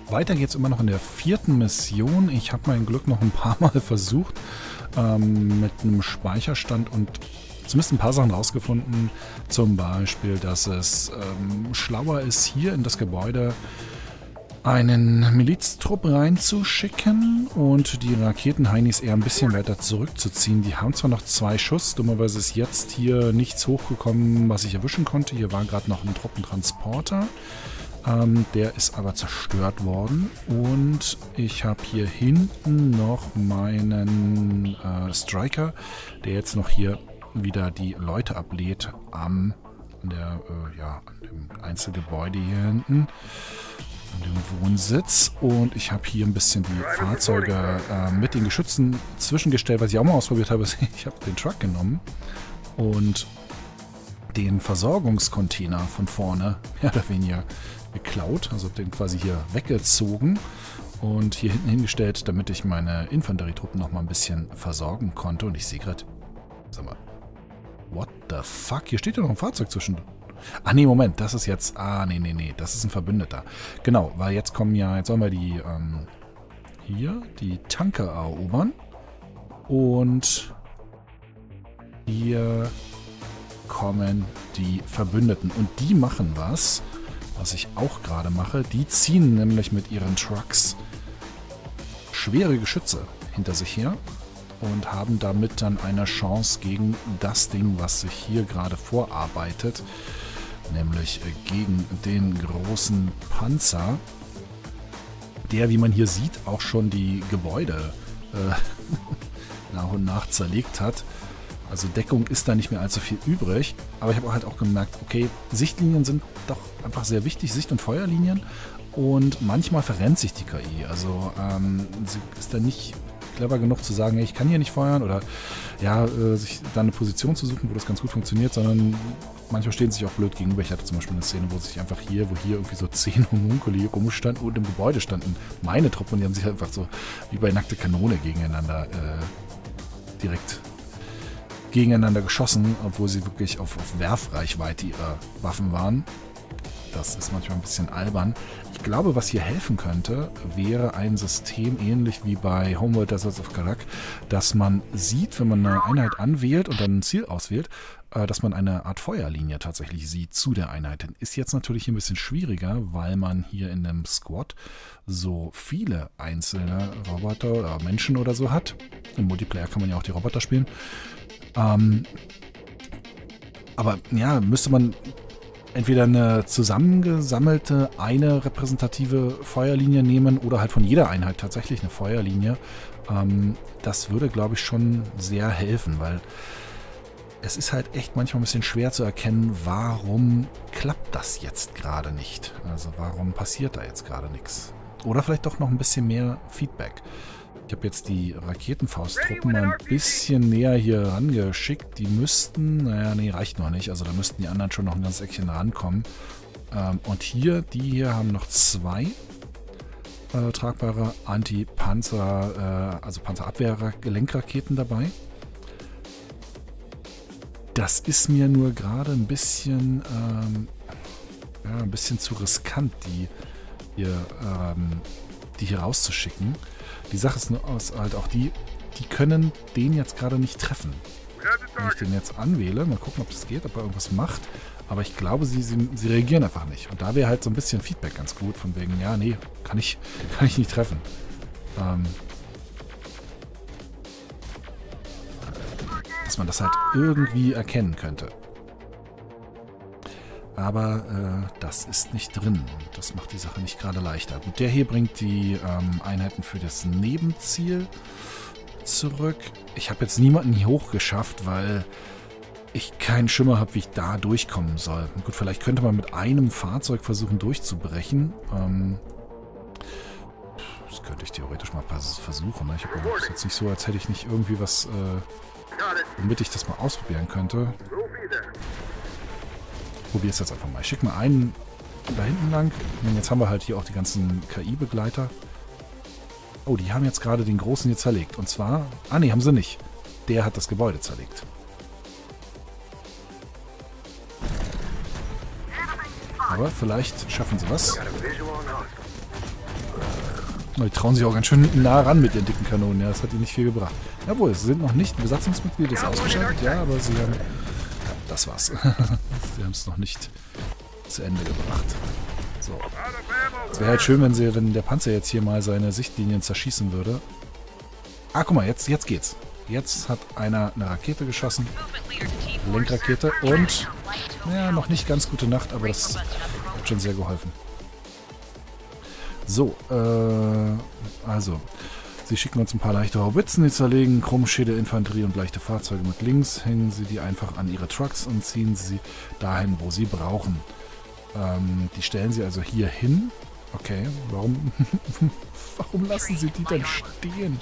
Weiter geht es immer noch in der 4. Mission. Ich habe mein Glück noch ein paar Mal versucht mit einem Speicherstand und zumindest ein paar Sachen rausgefunden. Zum Beispiel, dass es schlauer ist, hier in das Gebäude einen Miliztrupp reinzuschicken und die Raketenheinis eher ein bisschen weiter zurückzuziehen. Die haben zwar noch 2 Schuss, dummerweise ist jetzt hier nichts hochgekommen, was ich erwischen konnte. Hier war gerade noch ein Truppentransporter. Der ist aber zerstört worden und ich habe hier hinten noch meinen Striker, der jetzt noch hier wieder die Leute ablädt an dem Einzelgebäude hier hinten, an dem Wohnsitz. Und ich habe hier ein bisschen die Fahrzeuge mit den Geschützen zwischengestellt, was ich auch mal ausprobiert habe. Ich habe den Truck genommen und den Versorgungscontainer von vorne mehr oder weniger geklaut, also den quasi hier weggezogen und hier hinten hingestellt, damit ich meine Infanterietruppen noch mal ein bisschen versorgen konnte. Und ich sehe gerade, sag mal, what the fuck? Hier steht ja noch ein Fahrzeug zwischen. Ah, nee, Moment, das ist jetzt, nee, das ist ein Verbündeter. Genau, weil jetzt kommen ja, jetzt sollen wir die, hier, die Tanker erobern und hier kommen die Verbündeten und die machen was ich auch gerade mache. Die ziehen nämlich mit ihren Trucks schwere Geschütze hinter sich her und haben damit dann eine Chance gegen das Ding, was sich hier gerade vorarbeitet, nämlich gegen den großen Panzer, der, wie man hier sieht, auch schon die Gebäude nach und nach zerlegt hat. Also Deckung ist da nicht mehr allzu viel übrig. Aber ich habe halt auch gemerkt, okay, Sichtlinien sind doch einfach sehr wichtig, Sicht- und Feuerlinien. Und manchmal verrennt sich die KI. Also sie ist da nicht clever genug zu sagen, hey, ich kann hier nicht feuern oder ja, sich dann eine Position zu suchen, wo das ganz gut funktioniert, sondern manchmal stehen sie sich auch blöd gegenüber. Ich hatte zum Beispiel eine Szene, wo sich einfach hier irgendwie so 10 Homunkuli rumstanden und im Gebäude standen meine Truppen und die haben sich einfach so wie bei nackte Kanone gegeneinander direkt gegeneinander geschossen, obwohl sie wirklich auf Werfreichweite ihrer Waffen waren. Das ist manchmal ein bisschen albern. Ich glaube, was hier helfen könnte, wäre ein System ähnlich wie bei Homeworld Deserts of Karak, dass man sieht, wenn man eine Einheit anwählt und dann ein Ziel auswählt, dass man eine Art Feuerlinie tatsächlich sieht zu der Einheit. Ist jetzt natürlich hier ein bisschen schwieriger, weil man hier in einem Squad so viele einzelne Roboter oder Menschen oder so hat. Im Multiplayer kann man ja auch die Roboter spielen. Aber ja, müsste man entweder eine zusammengesammelte, eine repräsentative Feuerlinie nehmen oder halt von jeder Einheit tatsächlich eine Feuerlinie. Das würde, glaube ich, schon sehr helfen, weil es ist halt echt manchmal ein bisschen schwer zu erkennen, warum klappt das jetzt gerade nicht. Also warum passiert da jetzt gerade nichts. Oder vielleicht doch noch ein bisschen mehr Feedback. Ich habe jetzt die Raketenfausttruppen mal ein bisschen näher hier rangeschickt. Die müssten, naja, nee, reicht noch nicht. Also da müssten die anderen schon noch ein ganzes Eckchen rankommen. Und hier, die hier haben noch 2 tragbare Anti-Panzer, also Panzerabwehr-Gelenkraketen dabei. Das ist mir nur gerade ein bisschen zu riskant, die hier rauszuschicken. Die Sache ist nur halt auch die können den jetzt gerade nicht treffen. Wenn ich den jetzt anwähle, mal gucken, ob das geht, ob er irgendwas macht. Aber ich glaube, sie reagieren einfach nicht. Und da wäre halt so ein bisschen Feedback ganz gut, von wegen, ja, nee, kann ich nicht treffen. Dass man das halt irgendwie erkennen könnte. Aber das ist nicht drin. Das macht die Sache nicht gerade leichter. Gut, der hier bringt die Einheiten für das Nebenziel zurück. Ich habe jetzt niemanden hier hochgeschafft, weil ich keinen Schimmer habe, wie ich da durchkommen soll. Gut, vielleicht könnte man mit einem Fahrzeug versuchen durchzubrechen. Das könnte ich theoretisch mal versuchen. Ne? Es ist jetzt nicht so, als hätte ich nicht irgendwie was, womit ich das mal ausprobieren könnte. Probier es jetzt einfach mal. Ich schicke mal einen da hinten lang. Und jetzt haben wir halt hier auch die ganzen KI-Begleiter. Oh, die haben jetzt gerade den großen hier zerlegt. Und zwar... Ah, nee, haben sie nicht. Der hat das Gebäude zerlegt. Aber vielleicht schaffen sie was. Die trauen sich auch ganz schön nah ran mit ihren dicken Kanonen. Ja, das hat ihnen nicht viel gebracht. Jawohl, sie sind noch nicht Besatzungsmitglied, ist ausgeschaltet. Ja, aber sie haben... Ja, das war's. Sie haben es noch nicht zu Ende gebracht. So. Es wäre halt schön, wenn der Panzer jetzt hier mal seine Sichtlinien zerschießen würde. Ah, guck mal, jetzt geht's. Jetzt hat einer eine Rakete geschossen. Lenkrakete. Und, ja, noch nicht ganz gute Nacht, aber das hat schon sehr geholfen. So, also, sie schicken uns ein paar leichte Haubitzen, die zerlegen Chromschädel, Infanterie und leichte Fahrzeuge mit links. Hängen sie die einfach an ihre Trucks und ziehen sie dahin, wo sie brauchen. Die stellen sie also hier hin. Okay, warum lassen sie die denn stehen?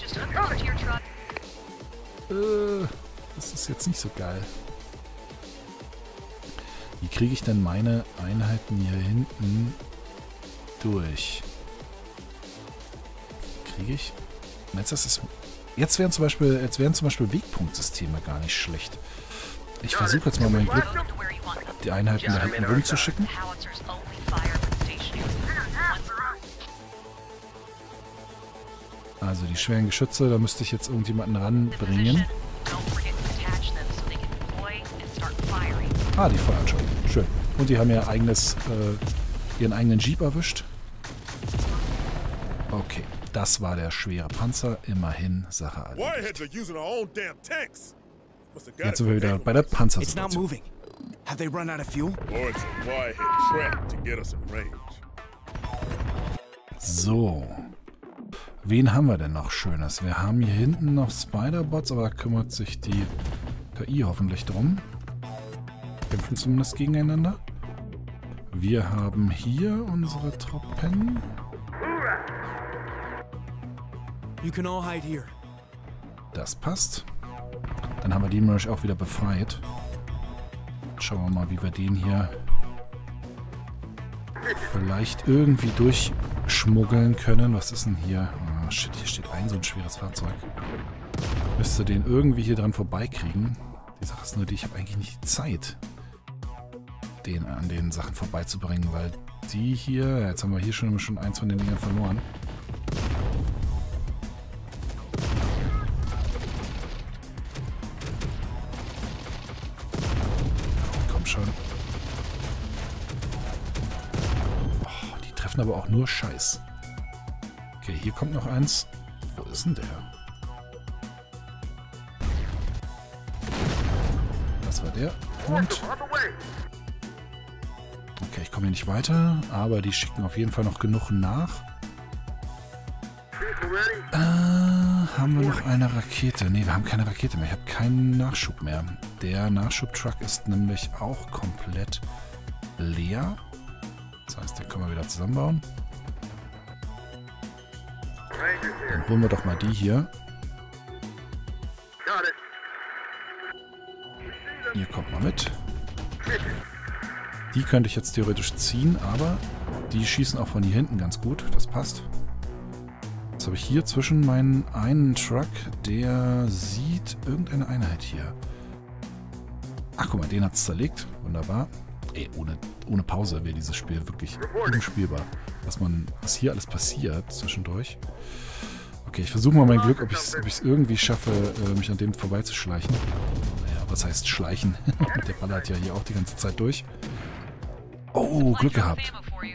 Das ist jetzt nicht so geil. Wie kriege ich denn meine Einheiten hier hinten durch? Kriege ich? Jetzt wären zum Beispiel Wegpunktsysteme gar nicht schlecht. Ich versuche jetzt mal mein Glück, die Einheiten da hinten rumzuschicken. Also die schweren Geschütze, da müsste ich jetzt irgendjemanden ranbringen. Ah, die feuern schon. Schön. Und die haben ja ihren eigenen Jeep erwischt. Okay, das war der schwere Panzer. Immerhin Sache erledigt. Jetzt sind wir wieder bei der Panzersituation. So. Wen haben wir denn noch Schönes? Wir haben hier hinten noch Spider-Bots, aber da kümmert sich die KI hoffentlich drum. Kämpfen zumindest gegeneinander. Wir haben hier unsere Truppen. Das passt. Dann haben wir den Merch auch wieder befreit. Schauen wir mal, wie wir den hier vielleicht irgendwie durchschmuggeln können. Was ist denn hier? Oh, shit, hier steht so ein schweres Fahrzeug. Müsste den irgendwie hier dran vorbeikriegen. Die Sache ist nur die, ich habe eigentlich nicht die Zeit, den an den Sachen vorbeizubringen, weil die hier... Ja, jetzt haben wir hier schon eins von den Dingern verloren. Komm schon. Oh, die treffen aber auch nur Scheiß. Okay, hier kommt noch eins. Wo ist denn der? Das war der. Und... Okay, ich komme hier nicht weiter, aber die schicken auf jeden Fall noch genug nach. Haben wir noch eine Rakete? Ne, wir haben keine Rakete mehr. Ich habe keinen Nachschub mehr. Der Nachschubtruck ist nämlich auch komplett leer. Das heißt, den können wir wieder zusammenbauen. Dann holen wir doch mal die hier. Ihr kommt mal mit. Die könnte ich jetzt theoretisch ziehen, aber die schießen auch von hier hinten ganz gut. Das passt. Jetzt habe ich hier zwischen meinen einen Truck, der sieht irgendeine Einheit hier. Ach, guck mal, den hat es zerlegt. Wunderbar. Ey, ohne Pause wäre dieses Spiel wirklich unspielbar. Was hier alles passiert zwischendurch. Okay, ich versuche mal mein Glück, ob ich es irgendwie schaffe, mich an dem vorbeizuschleichen. Naja, was heißt schleichen? Der ballert ja hier auch die ganze Zeit durch. Oh, Glück gehabt.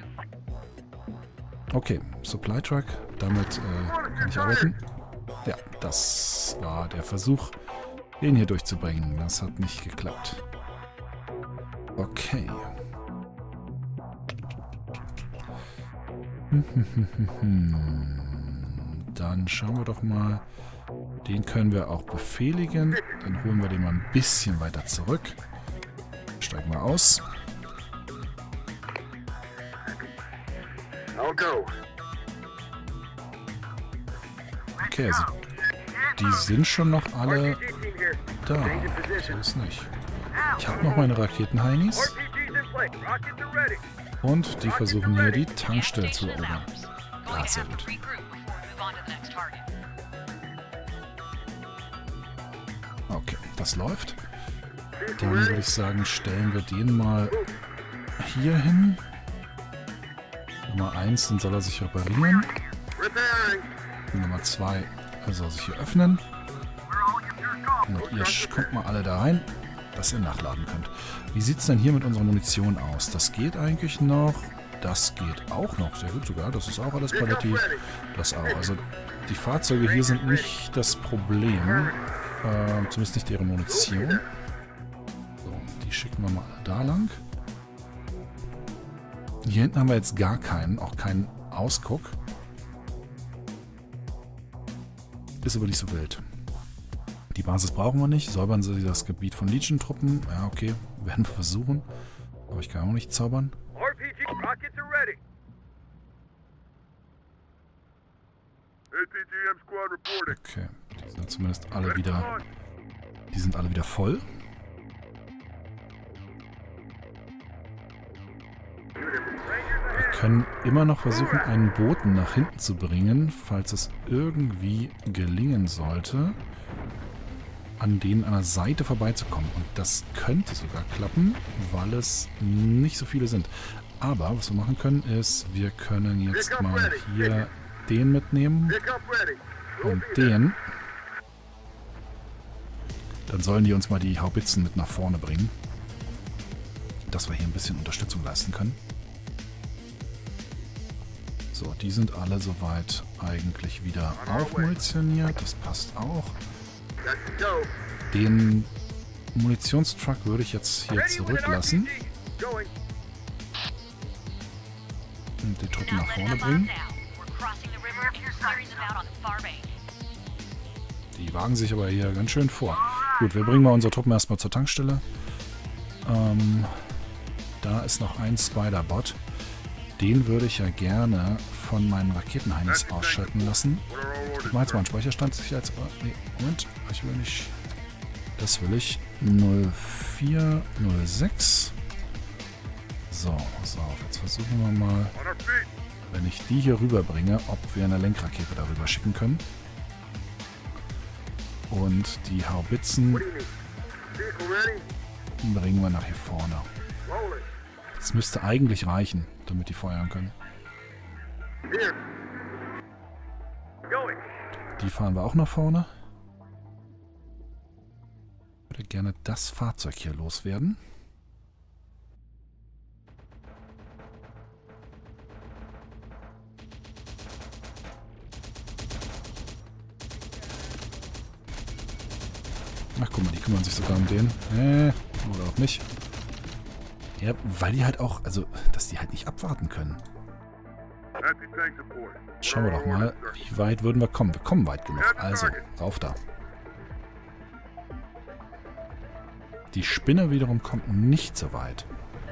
Okay, Supply Truck. Damit kann ich arbeiten. Ja, das war der Versuch, den hier durchzubringen. Das hat nicht geklappt. Okay. Dann schauen wir doch mal. Den können wir auch befehligen. Dann holen wir den mal ein bisschen weiter zurück. Steigen wir aus. Okay, also die sind schon noch alle da. So ist nicht. Ich habe noch meine Raketenheinis. Und die versuchen hier die Tankstelle zu erobern. Ah, sehr gut. Okay, das läuft. Dann würde ich sagen, stellen wir den mal hier hin. Nummer 1, dann soll er sich reparieren. Nummer 2 soll sich hier öffnen. Und ihr kommt mal alle da rein, dass ihr nachladen könnt. Wie sieht es denn hier mit unserer Munition aus? Das geht eigentlich noch. Das geht auch noch. Sehr gut sogar. Das ist auch alles Paletti. Das auch. Also die Fahrzeuge hier sind nicht das Problem. Zumindest nicht ihre Munition. So, die schicken wir mal da lang. Hier hinten haben wir jetzt gar keinen. Auch keinen Ausguck. Ist aber nicht so wild. Die Basis brauchen wir nicht. Säubern sie das Gebiet von Legion-Truppen. Ja, okay. Werden wir versuchen. Aber ich kann auch nicht zaubern. Okay. Die sind zumindest alle wieder... Die sind alle wieder voll. Wir können immer noch versuchen, einen Boten nach hinten zu bringen, falls es irgendwie gelingen sollte, an denen an der Seite vorbeizukommen. Und das könnte sogar klappen, weil es nicht so viele sind. Aber was wir machen können, ist, wir können jetzt mal hier den mitnehmen und den. Dann sollen die uns mal die Haubitzen mit nach vorne bringen, dass wir hier ein bisschen Unterstützung leisten können. So, die sind alle soweit eigentlich wieder aufmunitioniert. Das passt auch. Den Munitionstruck würde ich jetzt hier zurücklassen. Und die Truppen nach vorne bringen. Die wagen sich aber hier ganz schön vor. Gut, wir bringen mal unsere Truppen erstmal zur Tankstelle. Da ist noch ein Spider-Bot. Den würde ich ja gerne von meinen Raketenheinis ausschalten lassen. Ich mache jetzt mal einen Speicherstand. Nee, Moment. Ich will nicht... Das will ich. 0406. So, pass auf. Jetzt versuchen wir mal, wenn ich die hier rüberbringe, ob wir eine Lenkrakete darüber schicken können. Und die Haubitzen bringen wir nach hier vorne. Das müsste eigentlich reichen, damit die feuern können. Die fahren wir auch nach vorne. Ich würde gerne das Fahrzeug hier loswerden. Ach, guck mal, die kümmern sich sogar um den. Oder auch nicht. Ja, weil die halt auch, also, dass die halt nicht abwarten können. Schauen wir doch mal, wie weit würden wir kommen. Wir kommen weit genug. Also, rauf da. Die Spinne wiederum kommt nicht so weit.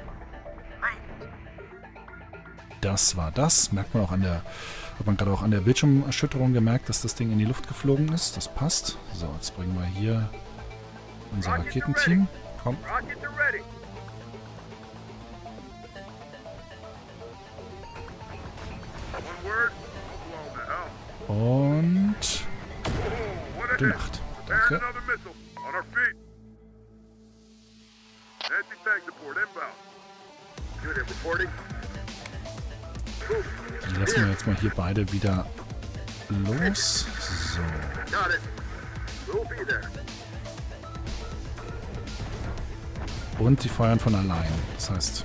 Das war das. Merkt man auch an der, hat man gerade auch an der Bildschirmerschütterung gemerkt, dass das Ding in die Luft geflogen ist. Das passt. So, jetzt bringen wir hier unser Raketenteam. Komm. Und gute Nacht. Danke. Die lassen wir jetzt mal hier beide wieder los. So. Und die feuern von allein. Das heißt,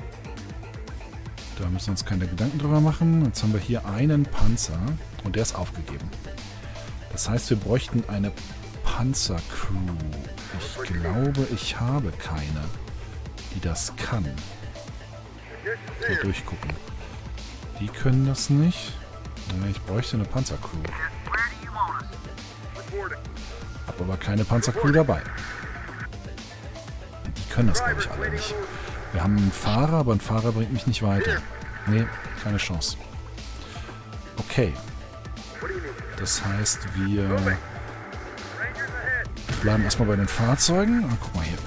da müssen wir uns keine Gedanken drüber machen. Jetzt haben wir hier einen Panzer und der ist aufgegeben. Das heißt, wir bräuchten eine Panzercrew. Ich glaube, ich habe keine, die das kann. So, durchgucken. Die können das nicht. Ich bräuchte eine Panzercrew. Hab aber keine Panzercrew dabei. Die können das, glaube ich, alle nicht. Wir haben einen Fahrer, aber ein Fahrer bringt mich nicht weiter. Nee, keine Chance. Okay. Das heißt, wir bleiben erstmal bei den Fahrzeugen. Ah, guck mal hier.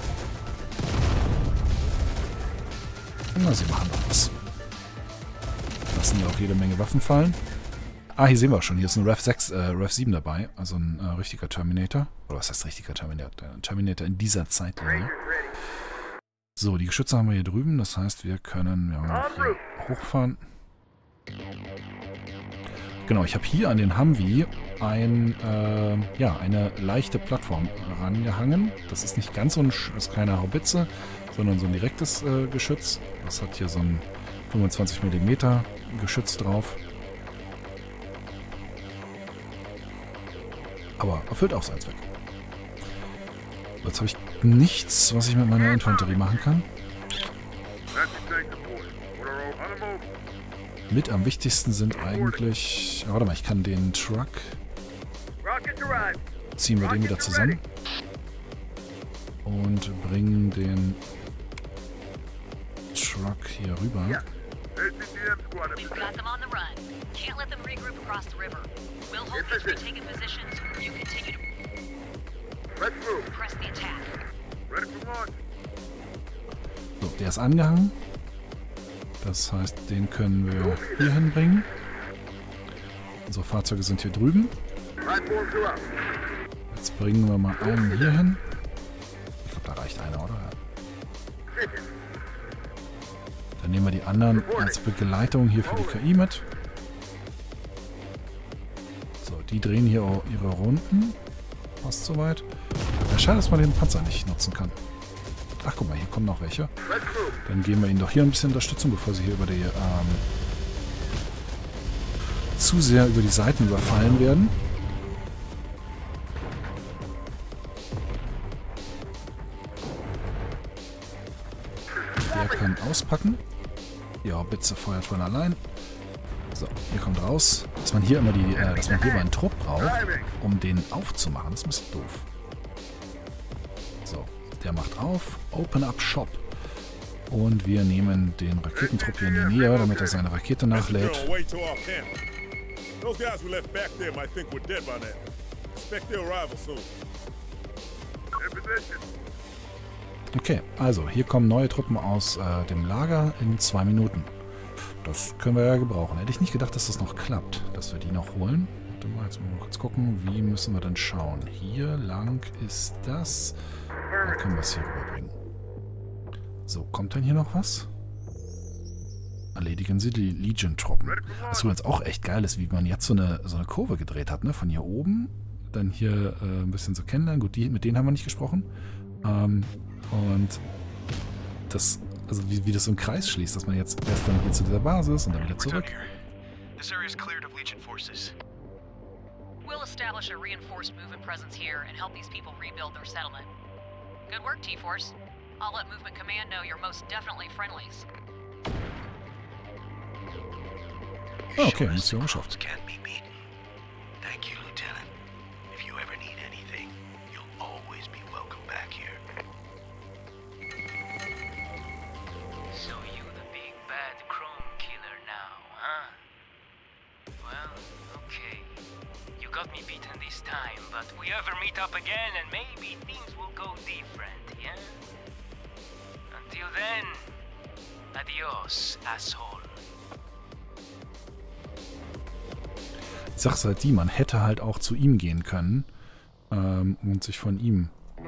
Na, sie machen doch was. Lassen ja auch jede Menge Waffen fallen. Ah, hier sehen wir auch schon. Hier ist ein Rev 7 dabei. Also ein richtiger Terminator. Oder was heißt richtiger Terminator? Ein Terminator in dieser Zeitlinie. So, die Geschütze haben wir hier drüben. Das heißt, wir können hier hochfahren. Genau, ich habe hier an den Humvee eine leichte Plattform rangehangen. Das ist nicht ganz so ist keine Haubitze, sondern so ein direktes Geschütz. Das hat hier so ein 25 mm Geschütz drauf. Aber erfüllt auch seinen Zweck. Jetzt habe ich nichts, was ich mit meiner Infanterie machen kann. Mit am wichtigsten sind eigentlich... warte mal, ich kann den Truck... Ziehen wir den wieder zusammen. Und bringen den Truck hier rüber. So, der ist angehangen. Das heißt, den können wir hier hinbringen. Unsere Fahrzeuge sind hier drüben. Jetzt bringen wir mal einen hier hin. Ich glaube, da reicht einer, oder? Dann nehmen wir die anderen als Begleitung hier für die KI mit. So, die drehen hier auch ihre Runden. Passt soweit. Ja, schade, dass man den Panzer nicht nutzen kann. Ach, guck mal, hier kommen noch welche. Dann geben wir ihnen doch hier ein bisschen Unterstützung, bevor sie hier über die zu sehr über die Seiten überfallen werden. Der kann auspacken. Ja, Bitze feuert von allein. So, hier kommt raus, dass man hier immer dass man hier mal einen Trupp braucht, um den aufzumachen. Das ist ein bisschen doof. So, der macht auf. Open up Shop. Und wir nehmen den Raketentrupp hier in die Nähe, damit er seine Rakete nachlädt. Okay, also hier kommen neue Truppen aus dem Lager in 2 Minuten. Das können wir ja gebrauchen. Hätte ich nicht gedacht, dass das noch klappt, dass wir die noch holen. Warte mal, jetzt mal kurz gucken, wie müssen wir denn schauen. Hier lang ist das. Dann können wir es hier rüberbringen. So, kommt denn hier noch was? Erledigen Sie die Legion-Truppen. Was übrigens auch echt geil ist, wie man jetzt so eine Kurve gedreht hat, ne? Von hier oben, dann hier ein bisschen so kennenlernen. Gut, mit denen haben wir nicht gesprochen. Und das, also wie das so im Kreis schließt, dass man jetzt erst dann hier zu dieser Basis und dann wieder zurück. We'll establish a reinforced movement presence here and help these people rebuild their settlement. Good work, T-Force. I'll let Movement Command know you're most definitely friendlies. Ah, okay, Mission geschafft. Thank you, Lieutenant. If you ever need anything, you'll always be welcome back here. So you the big bad chrome killer now, huh? Well, okay. You got me beaten this time, but we ever meet up again and maybe things will go different, yeah? Until then, adios, asshole. Die Sache ist halt die, man hätte halt auch zu ihm gehen können und sich von ihm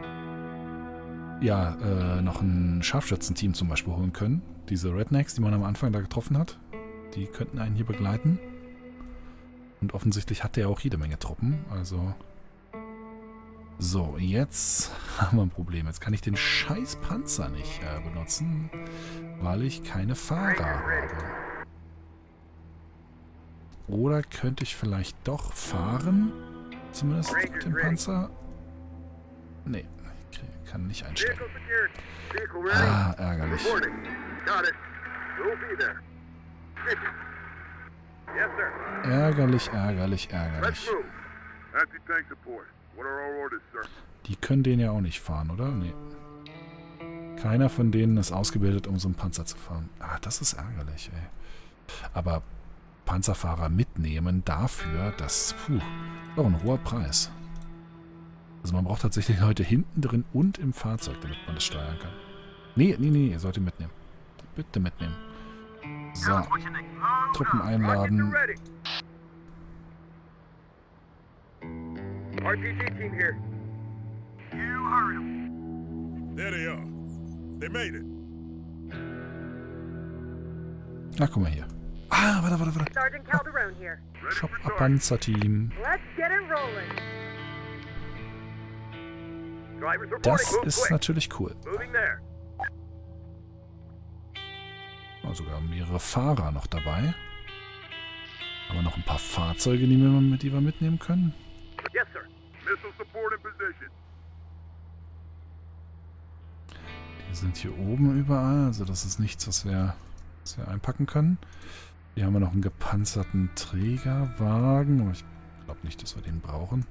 noch ein Scharfschützenteam zum Beispiel holen können. Diese Rednecks, die man am Anfang da getroffen hat, die könnten einen hier begleiten. Und offensichtlich hat der auch jede Menge Truppen, also... So, jetzt haben wir ein Problem. Jetzt kann ich den scheiß Panzer nicht benutzen, weil ich keine Fahrer habe. Oder könnte ich vielleicht doch fahren? Zumindest mit dem Panzer? Nee, ich kann nicht einstellen. Ah, ärgerlich. Ärgerlich, ärgerlich, ärgerlich. Die können den ja auch nicht fahren, oder? Nee. Keiner von denen ist ausgebildet, um so einen Panzer zu fahren. Ah, das ist ärgerlich, ey. Aber Panzerfahrer mitnehmen dafür, das ist doch ein hoher Preis. Also man braucht tatsächlich Leute hinten drin und im Fahrzeug, damit man das steuern kann. Nee, ihr sollt ihn mitnehmen. Bitte mitnehmen. So. Truppen einladen. RPG team here. You heard them. There they are. They made it. Ach, guck mal hier. Ah, warte. Sergeant Calderon here. Shop-Panzer-Team. Let's get it rolling. Drivers reporting. Das Move ist quick. natürlich cool. Moving there. Sogar mehrere Fahrer noch dabei. Haben wir noch ein paar Fahrzeuge, die wir mitnehmen können? Yes, sir. Missile support in position. Die sind hier oben überall, also das ist nichts, was wir einpacken können. Hier haben wir noch einen gepanzerten Trägerwagen, aber ich glaube nicht, dass wir den brauchen.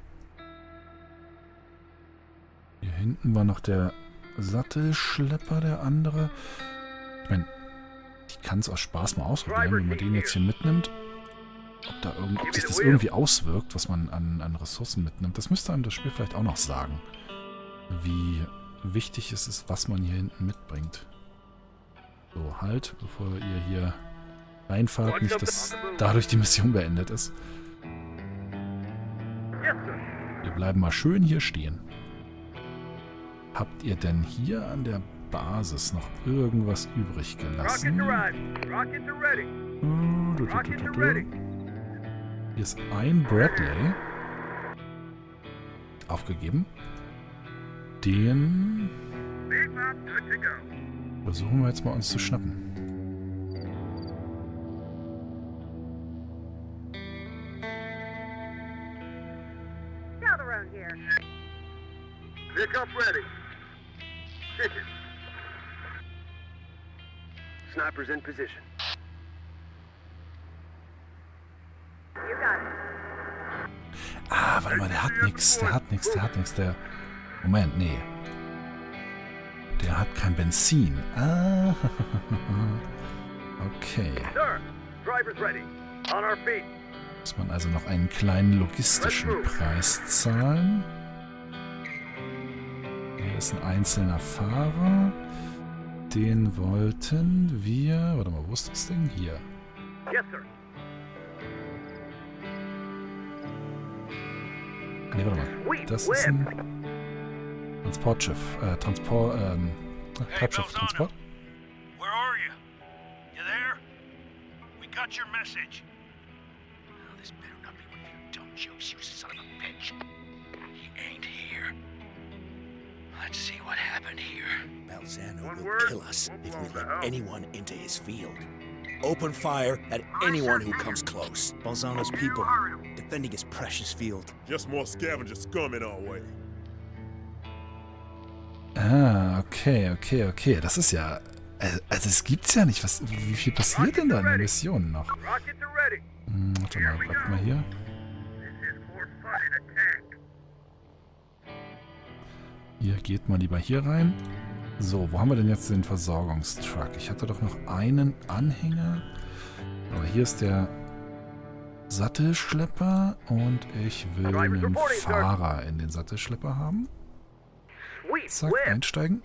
Hier hinten war noch der Sattelschlepper, der andere. Ich meine, ich kann es aus Spaß mal ausprobieren, wenn man den jetzt hier mitnimmt. Ob sich das irgendwie auswirkt, was man an Ressourcen mitnimmt. Das müsste einem das Spiel vielleicht auch noch sagen. Wie wichtig es ist, was man hier hinten mitbringt. So, halt, bevor ihr hier reinfahrt, nicht, dass dadurch die Mission beendet ist. Yes, sir. Wir bleiben mal schön hier stehen. Habt ihr denn hier an der Basis noch irgendwas übrig Rockets gelassen? arrived. Rockets are ready. Rockets are ready. Hier ist ein Bradley. Aufgegeben. Den Big map good to go. versuchen wir jetzt mal uns zu schnappen. Calderon here. Pickup ready. Chicken. Snipers in position. You got it. Ah, warte mal, der hat nichts. Moment, nee. Der hat kein Benzin. Ah, okay. Sir, drivers ready. On our feet. Muss man also noch einen kleinen logistischen Preis zahlen. Hier ist ein einzelner Fahrer. Den wollten wir... Warte mal, wo ist das Ding? Hier. Yes, sir. Nee, warte mal. Das ist ein Transportschiff. Treibschiff, Transport. Where are you? You there? We got your message. Oh, this better not be one of your dumb jokes, you son of a bitch. He ain't here. Let's see what happened here. Balzano One will word, kill us we'll if blow we the let hell. anyone into his field. Open fire at anyone who comes close. Balzano's You people, heard him. defending his precious field. Just more scavenger scum in our way. Ah, okay. Das ist ja... Also es gibt's ja nicht. Wie viel passiert denn da in der Mission noch? Rockets are ready. Warte mal, bleibt mal hier. This is for fun in a tank. Hier geht mal lieber hier rein. So, wo haben wir denn jetzt den Versorgungstruck? Ich hatte doch noch einen Anhänger. Aber hier ist der Sattelschlepper und ich will einen Fahrer in den Sattelschlepper haben. Sweet Zack, whip. einsteigen.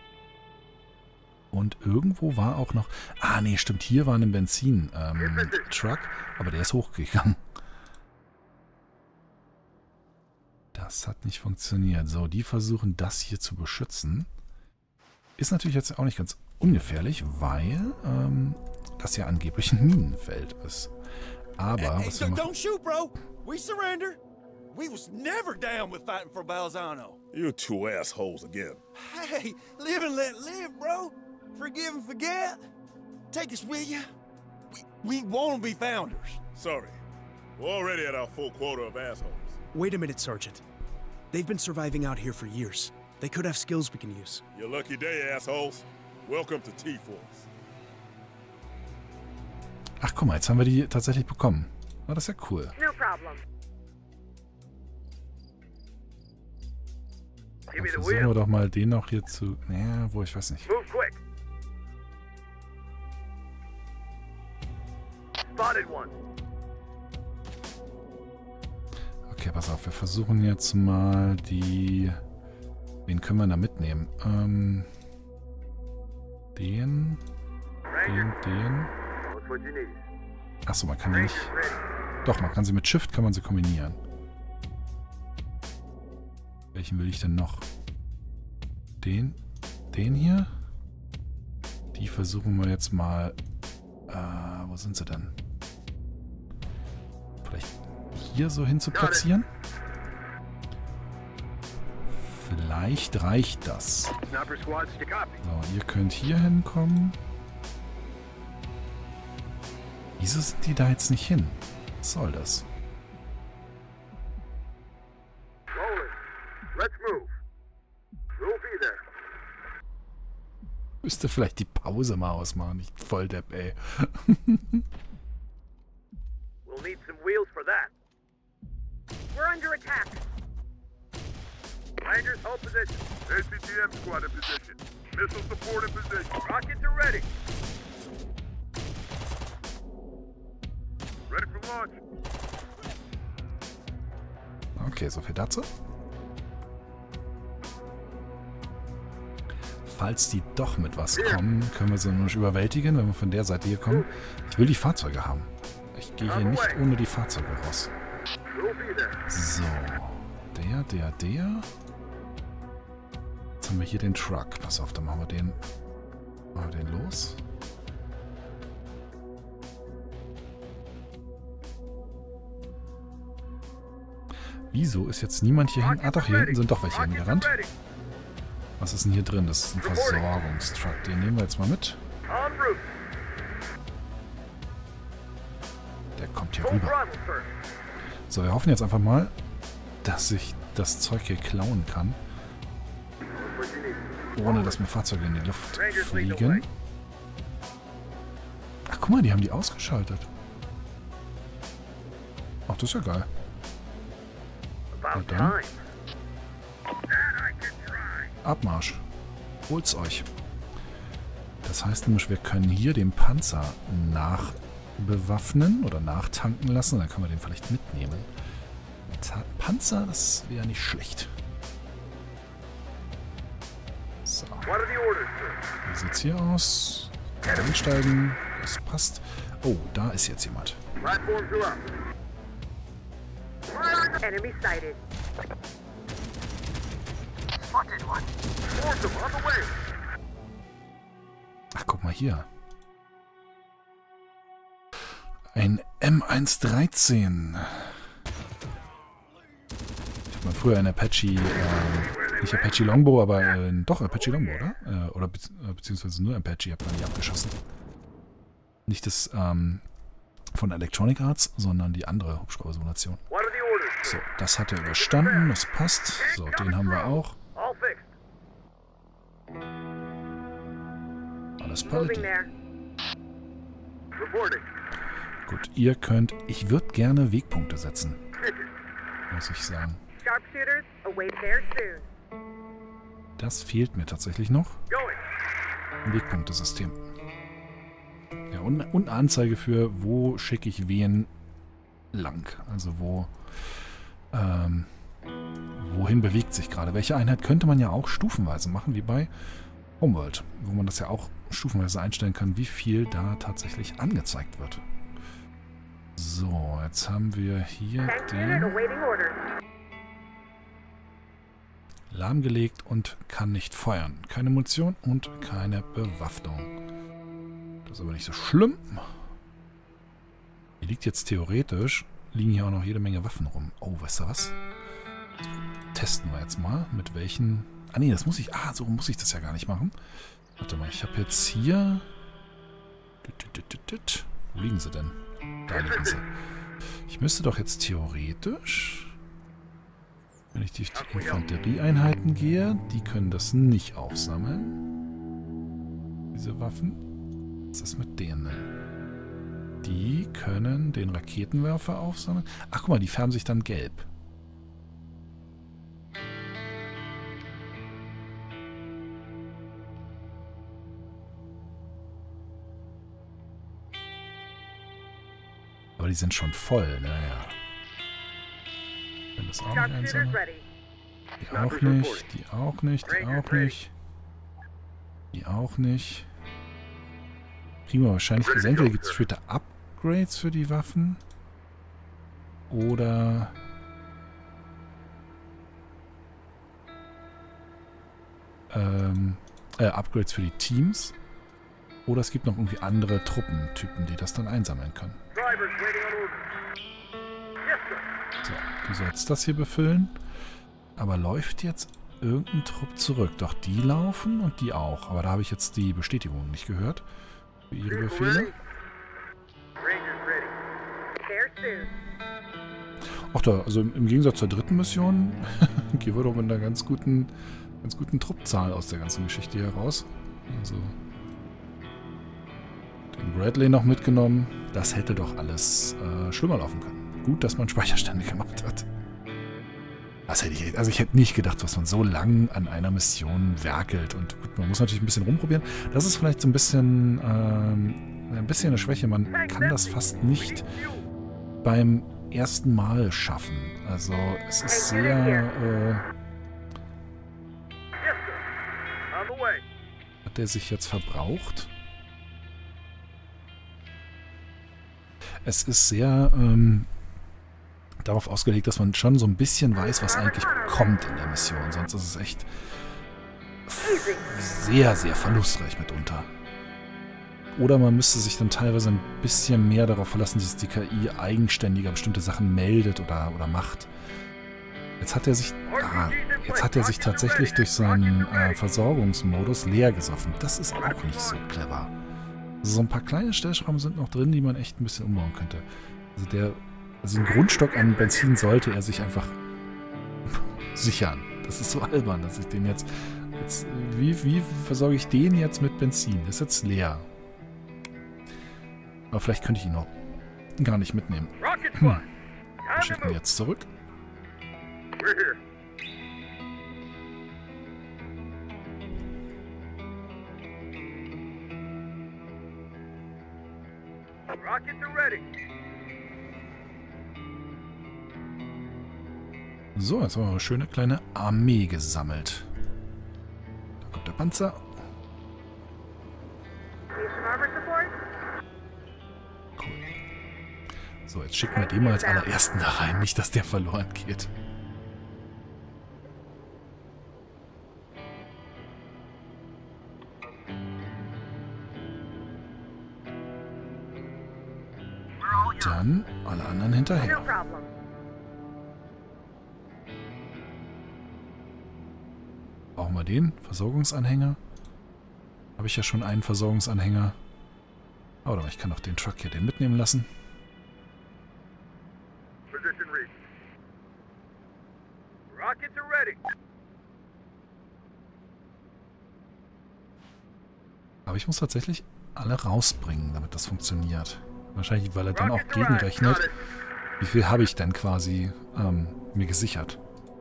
Und irgendwo war auch noch... Ah, nee, stimmt, hier war ein Benzin-Truck, aber der ist hochgegangen. Das hat nicht funktioniert. So, die versuchen das hier zu beschützen. Ist natürlich jetzt auch nicht ganz ungefährlich, weil das ja angeblich ein Minenfeld ist. Aber, was wir machen... Don't shoot, bro. We surrender. We was never down with fighting for Balzano. You two assholes again. Hey, live and let live, bro. Forgive and forget. Take us with you. We won't be founders. Sorry. We're already at our full quota of assholes. Wait a minute, Sergeant. They've been surviving out here for years. They could have skills we can use. Your lucky day, assholes. Welcome to T-Force. Ach, guck mal, jetzt haben wir die tatsächlich bekommen. Ah, das ist ja cool. No problem. Give Dann me the versuchen wir wheel. doch mal den noch hier zu... Naja, wo, ich weiß nicht. Move quick. Spotted one. Okay, pass auf, wir versuchen jetzt mal die... Wen können wir da mitnehmen? Den... What's what you need? Achso, man kann ja nicht... Ready. Doch, man kann sie mit Shift, kann man sie kombinieren. Welchen will ich denn noch? Den hier? Die versuchen wir jetzt mal... wo sind sie denn? hier so hin zu platzieren. Vielleicht reicht das. Sniper squad, stick up. So, ihr könnt hier hinkommen. Wieso sind die da jetzt nicht hin? Was soll das? Rolling. Let's move. We'll be there. Müsste vielleicht die Pause mal ausmachen. Ich Volldepp, ey. We'll need some wheels for that. We're under attack. Rangers, hold position. ACTM squad in position. Missile support in position. Rockets are ready. Ready for launch. Okay, so viel dazu. Falls die doch mit was kommen, können wir sie nur überwältigen, wenn wir von der Seite hier kommen. Ich will die Fahrzeuge haben. Ich gehe hier nicht ohne die Fahrzeuge raus. So. Der. Jetzt haben wir hier den Truck. Pass auf, dann machen wir den los. Wieso ist jetzt niemand hier hin? Ah doch, hier hinten sind doch welche hingerannt. Was ist denn hier drin? Das ist ein Versorgungstruck. Den nehmen wir jetzt mal mit. Der kommt hier rüber. So, wir hoffen jetzt einfach mal, dass ich das Zeug hier klauen kann. Ohne dass mir Fahrzeuge in die Luft fliegen. Ach, guck mal, die haben die ausgeschaltet. Ach, das ist ja geil. Na dann. Abmarsch. Holt's euch. Das heißt nämlich, wir können hier den Panzer nachbewaffnen oder nachtanken lassen. Dann können wir den vielleicht mitnehmen. Panzer, das wäre nicht schlecht. So. Wie sieht's hier aus? Einsteigen. Das passt. Oh, da ist jetzt jemand. Enemy sighted. Ach, guck mal hier. Ein M113. Ich habe mal früher ein Apache, nicht Apache Longbow, aber doch Apache Longbow, oder? Oder beziehungsweise nur Apache, habe man die abgeschossen. Nicht das von Electronic Arts, sondern die andere Hubschrauber-Simulation. So, das hat er überstanden, das passt. So, den haben wir auch. Alles Paletti. Gut, ihr könnt... Ich würde gerne Wegpunkte setzen. Muss ich sagen. Das fehlt mir tatsächlich noch. Ein Wegpunktesystem. Ja, und eine Anzeige für, wo schicke ich wen lang. Also wohin bewegt sich gerade. Welche Einheit könnte man ja auch stufenweise machen, wie bei Homeworld, wo man das ja auch stufenweise einstellen kann, wie viel da tatsächlich angezeigt wird. So, jetzt haben wir hier den lahmgelegt und kann nicht feuern. Keine Munition und keine Bewaffnung. Das ist aber nicht so schlimm. Hier liegt jetzt theoretisch, liegen hier auch noch jede Menge Waffen rum. Oh, weißt du was? Testen wir jetzt mal, mit welchen... Ah nee, das muss ich... Ah, so muss ich das ja gar nicht machen. Warte mal, ich habe jetzt hier... Wo liegen sie denn? Da liegen sie. Ich müsste doch jetzt theoretisch... Wenn ich die Infanterieeinheiten gehe, die können das nicht aufsammeln. Diese Waffen. Was ist mit denen? Die können den Raketenwerfer aufsammeln. Ach, guck mal, die färben sich dann gelb. Aber die sind schon voll, naja. Wenn das auch nicht einsammeln. Die auch nicht, die auch nicht, die auch nicht. Die auch nicht. Kriegen wir wahrscheinlich. Also entweder gibt es später Upgrades für die Waffen. Oder... Upgrades für die Teams. Oder es gibt noch irgendwie andere Truppentypen, die das dann einsammeln können. So, du sollst das hier befüllen. Aber läuft jetzt irgendein Trupp zurück? Doch, die laufen und die auch. Aber da habe ich jetzt die Bestätigung nicht gehört. Für ihre Befehle. Ach da, also im Gegensatz zur dritten Mission gehen wir doch mit einer ganz guten Truppzahl aus der ganzen Geschichte hier raus. Also den Bradley noch mitgenommen. Das hätte doch alles schlimmer laufen können. Gut, dass man Speicherstände gemacht hat. Das hätte ich, also ich hätte nicht gedacht, dass man so lang an einer Mission werkelt. Und gut, man muss natürlich ein bisschen rumprobieren. Das ist vielleicht so ein bisschen eine Schwäche. Man kann das fast nicht beim ersten Mal schaffen. Also es ist sehr... hat der sich jetzt verbraucht? Es ist sehr darauf ausgelegt, dass man schon so ein bisschen weiß, was eigentlich kommt in der Mission. Sonst ist es echt sehr, sehr verlustreich mitunter. Oder man müsste sich dann teilweise ein bisschen mehr darauf verlassen, dass die KI eigenständiger bestimmte Sachen meldet oder macht. Jetzt hat er sich tatsächlich durch seinen Versorgungsmodus leer gesoffen. Das ist auch nicht so clever. Also so ein paar kleine Stellschrauben sind noch drin, die man echt ein bisschen umbauen könnte. Also ein Grundstock an Benzin sollte er sich einfach sichern. Das ist so albern, dass ich den jetzt wie versorge ich den jetzt mit Benzin? Der ist jetzt leer. Aber vielleicht könnte ich ihn noch gar nicht mitnehmen. Wir schicken ihn jetzt zurück. So, jetzt haben wir eine schöne kleine Armee gesammelt. Da kommt der Panzer. Cool. So, jetzt schicken wir den mal als allerersten da rein. Nicht, dass der verloren geht. Dann alle anderen hinterher. Brauchen wir den Versorgungsanhänger? Habe ich ja schon einen Versorgungsanhänger. Oder ich kann auch den Truck hier den mitnehmen lassen. Aber ich muss tatsächlich alle rausbringen, damit das funktioniert. Wahrscheinlich, weil er dann auch gegenrechnet. Wie viel habe ich denn quasi mir gesichert?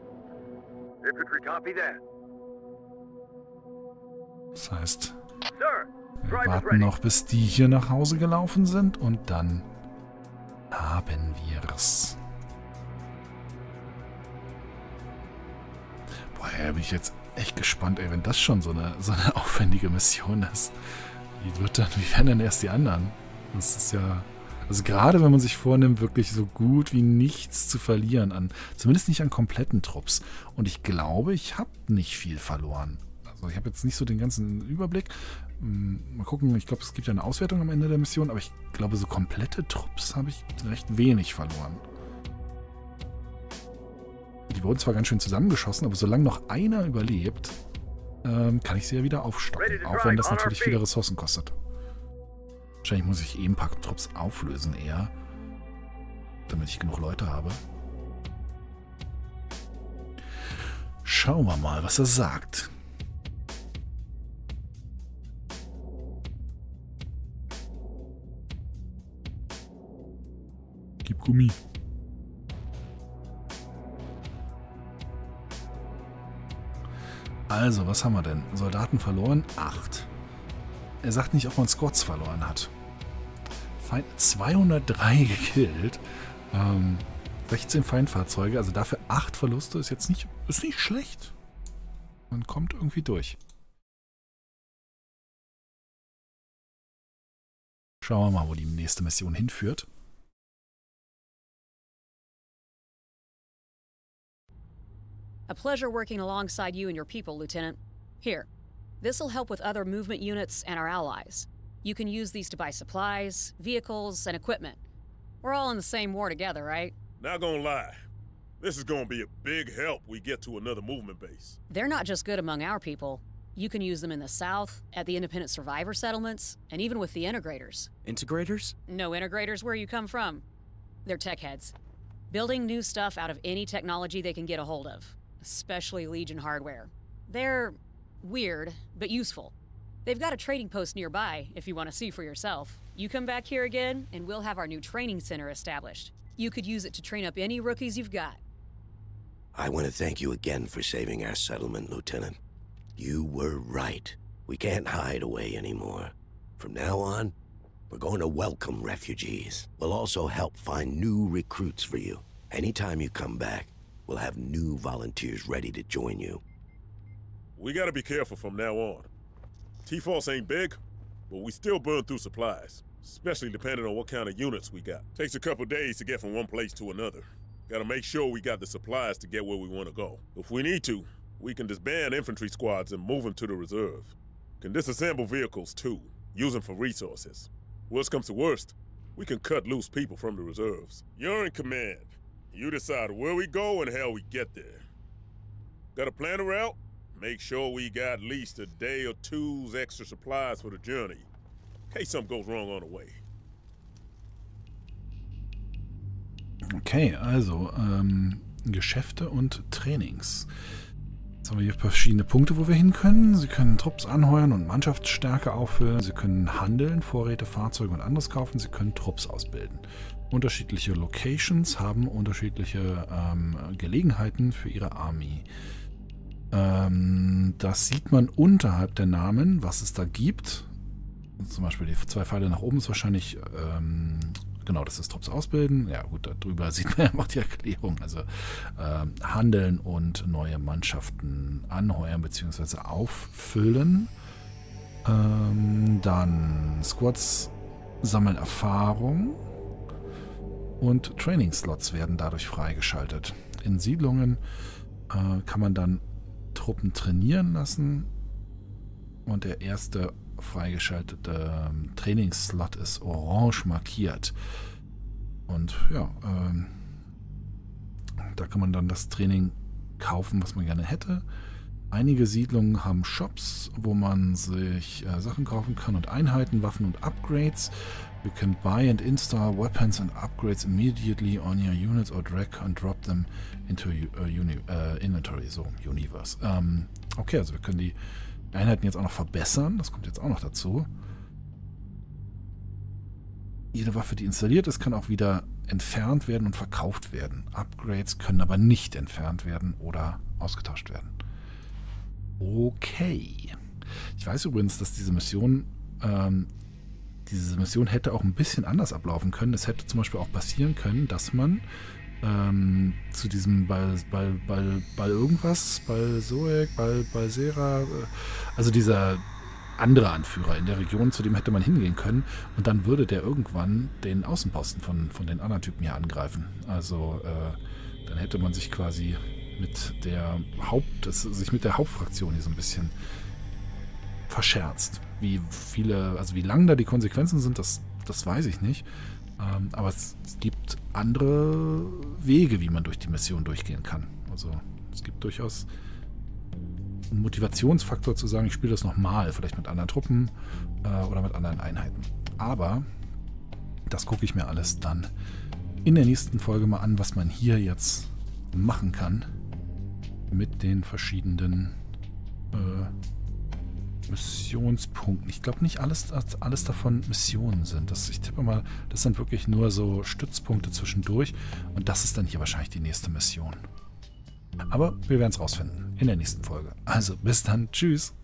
Das heißt, wir warten noch, bis die hier nach Hause gelaufen sind und dann haben wir's. Boah, da bin ich jetzt echt gespannt, ey, wenn das schon so eine aufwendige Mission ist. Wie werden denn erst die anderen? Das ist ja... Also gerade wenn man sich vornimmt, wirklich so gut wie nichts zu verlieren zumindest nicht an kompletten Trupps. Und ich glaube, ich habe nicht viel verloren. Also ich habe jetzt nicht so den ganzen Überblick. Mal gucken, ich glaube, es gibt ja eine Auswertung am Ende der Mission, aber ich glaube, so komplette Trupps habe ich recht wenig verloren. Die wurden zwar ganz schön zusammengeschossen, aber solange noch einer überlebt, kann ich sie ja wieder aufstocken. Auch wenn das natürlich viele Ressourcen kostet. Wahrscheinlich muss ich ein paar Trupps auflösen eher, damit ich genug Leute habe. Schauen wir mal, was er sagt. Gib Gummi. Also, was haben wir denn? Soldaten verloren? 8. Er sagt nicht, ob man Squads verloren hat. Feind 203 gekillt. 16 Feindfahrzeuge, also dafür 8 Verluste ist jetzt nicht schlecht. Man kommt irgendwie durch. Schauen wir mal, wo die nächste Mission hinführt. A pleasure working alongside you and your people, Lieutenant. Here. This'll help with other movement units and our allies. You can use these to buy supplies, vehicles, and equipment. We're all in the same war together, right? Not gonna lie. This is gonna be a big help we get to another movement base. They're not just good among our people. You can use them in the South, at the independent survivor settlements, and even with the integrators. Integrators? No integrators where you come from. They're tech heads. Building new stuff out of any technology they can get a hold of, especially Legion hardware. They're weird, but useful. They've got a trading post nearby if you want to see for yourself. You come back here again, and we'll have our new training center established. You could use it to train up any rookies you've got. I want to thank you again for saving our settlement, Lieutenant. You were right. We can't hide away anymore. From now on, we're going to welcome refugees. We'll also help find new recruits for you. Anytime you come back, we'll have new volunteers ready to join you. We gotta be careful from now on. T-Force ain't big, but we still burn through supplies, especially depending on what kind of units we got. Takes a couple days to get from one place to another. Gotta make sure we got the supplies to get where we want to go. If we need to, we can disband infantry squads and move them to the reserve. Can disassemble vehicles too, use them for resources. Worst comes to worst, we can cut loose people from the reserves. You're in command. You decide where we go and how we get there. Got a plan a route? Make sure we got at least a day or two's extra supplies for the journey, in case something goes wrong on the way. Okay, also Geschäfte und Trainings. Jetzt haben wir hier verschiedene Punkte, wo wir hin können. Sie können Trupps anheuern und Mannschaftsstärke auffüllen. Sie können handeln, Vorräte, Fahrzeuge und anderes kaufen. Sie können Trupps ausbilden. Unterschiedliche Locations haben unterschiedliche Gelegenheiten für ihre Army. Das sieht man unterhalb der Namen, was es da gibt. Zum Beispiel die 2 Pfeile nach oben ist wahrscheinlich, genau, das ist Trupps ausbilden. Ja gut, darüber sieht man einfach die Erklärung. Also handeln und neue Mannschaften anheuern bzw. auffüllen. Dann Squads sammeln Erfahrung und Training-Slots werden dadurch freigeschaltet. In Siedlungen kann man dann Truppen trainieren lassen und der erste freigeschaltete Trainingsslot ist orange markiert. Und ja, da kann man dann das Training kaufen, was man gerne hätte. Einige Siedlungen haben Shops, wo man sich Sachen kaufen kann und Einheiten, Waffen und Upgrades. You can buy and install weapons and upgrades immediately on your units or drag and drop them into inventory, so Universe. Okay, also wir können die Einheiten jetzt auch noch verbessern. Das kommt jetzt auch noch dazu. Jede Waffe, die installiert ist, kann auch wieder entfernt werden und verkauft werden. Upgrades können aber nicht entfernt werden oder ausgetauscht werden. Okay. Ich weiß übrigens, dass diese Mission hätte auch ein bisschen anders ablaufen können. Es hätte zum Beispiel auch passieren können, dass man zu diesem Bal irgendwas, Balzoek, Balsera, also dieser andere Anführer in der Region, zu dem hätte man hingehen können und dann würde der irgendwann den Außenposten von den anderen Typen hier angreifen. Also dann hätte man sich quasi mit der Hauptfraktion hier so ein bisschen verscherzt. Wie lang da die Konsequenzen sind, das weiß ich nicht. Aber es gibt andere Wege, wie man durch die Mission durchgehen kann. Also es gibt durchaus einen Motivationsfaktor zu sagen, ich spiele das nochmal, vielleicht mit anderen Truppen oder mit anderen Einheiten. Aber das gucke ich mir alles dann in der nächsten Folge mal an, was man hier jetzt machen kann mit den verschiedenen Missionspunkten. Ich glaube nicht alles davon Missionen sind. Ich tippe mal, das sind wirklich nur so Stützpunkte zwischendurch und das ist dann hier wahrscheinlich die nächste Mission. Aber wir werden es rausfinden in der nächsten Folge. Also bis dann, tschüss!